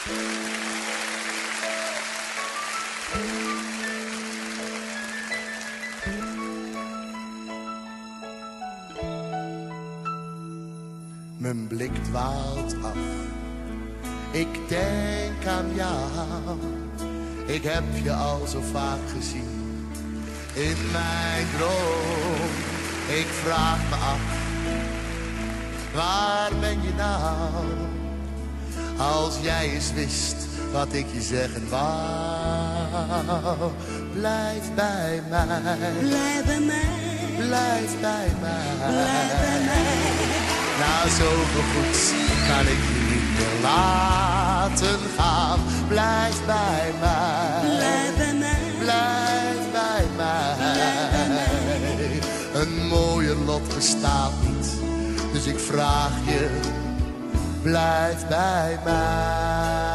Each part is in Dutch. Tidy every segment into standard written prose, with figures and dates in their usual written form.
Mijn blik dwaalt af, ik denk aan jou. Ik heb je al zo vaak gezien in mijn droom. Ik vraag me af, waar ben je nou? Als jij eens wist wat ik je zeggen wou. Blijf bij mij, Blijf bij mij, blijf bij mij, blijf bij mij. Nou, zoveel goeds kan ik je niet meer laten gaan. Blijf bij mij, Blijf bij mij, blijf bij mij. blijf bij mij. Een mooier lot bestaat niet, dus ik vraag je, blijf bij mij.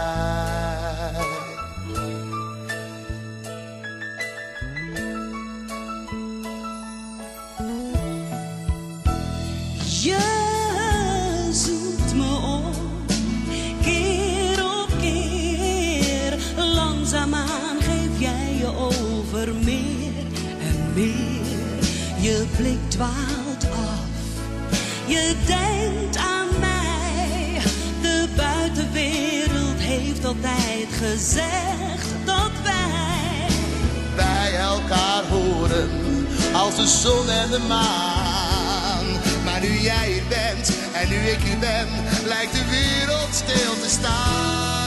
Je zoekt me op, keer op keer. Langzaamaan geef jij je over meer en meer. Je blik dwaalt af, je denkt aan mij. De buitenwereld heeft altijd gezegd dat wij bij elkaar horen als de zon en de maan. Maar nu jij hier bent en nu ik hier ben, lijkt de wereld stil te staan.